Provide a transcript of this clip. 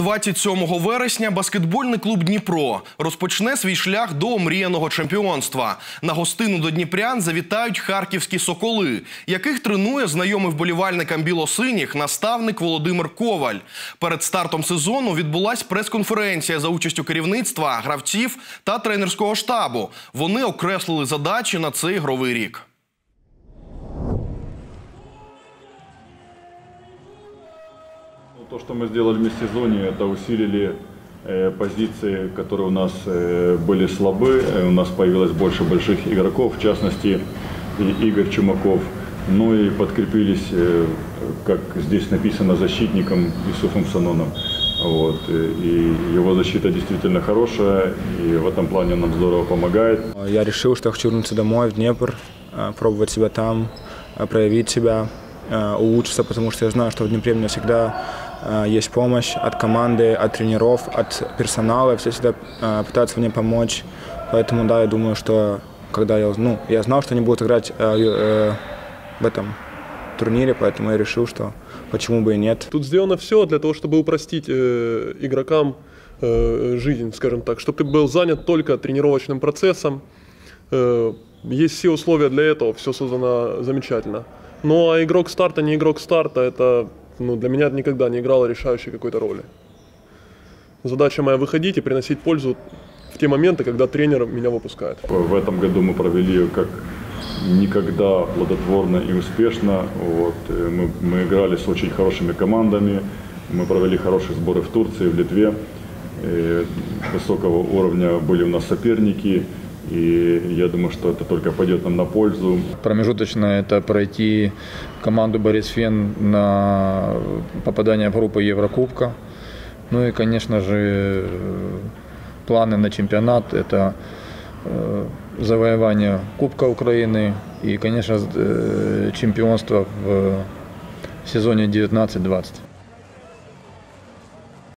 27 вересня баскетбольний клуб «Дніпро» розпочне свій шлях до омріяного чемпіонства. На гостину до дніпрян завітають харківські «Соколи», яких тренує знайомий вболівальникам білосиніх наставник Володимир Коваль. Перед стартом сезону відбулась прес-конференція за участю керівництва, гравців та тренерського штабу. Вони окреслили задачі на цей ігровий рік. То, что мы сделали в межсезонье, это усилили позиции, которые у нас были слабы. У нас появилось больше больших игроков, в частности Игорь Чумаков. Ну и подкрепились, как здесь написано, защитником Исуфом Саноном. Вот. И его защита действительно хорошая, и в этом плане нам здорово помогает. Я решил, что хочу вернуться домой, в Днепр, пробовать себя там, проявить себя, улучшиться, потому что я знаю, что в Днепре у меня всегда есть помощь от команды, от тренеров, от персонала. Все всегда пытаются мне помочь. Поэтому, да, я думаю, что когда я знал, что они будут играть в этом турнире, поэтому я решил, что почему бы и нет. Тут сделано все для того, чтобы упростить игрокам жизнь, скажем так, чтобы ты был занят только тренировочным процессом. Есть все условия для этого, все создано замечательно. Ну а игрок старта, не игрок старта, это для меня никогда не играло решающей какой-то роли. Задача моя выходить и приносить пользу в те моменты, когда тренер меня выпускает. В этом году мы провели как никогда плодотворно и успешно. Вот. Мы играли с очень хорошими командами, мы провели хорошие сборы в Турции, в Литве. Высокого уровня были у нас соперники. И я думаю, что это только пойдет нам на пользу. Промежуточно это пройти команду Борисфен на попадание в группу Еврокубка. Ну и, конечно же, планы на чемпионат – это завоевание Кубка Украины и, конечно, чемпионство в сезоне 19-20.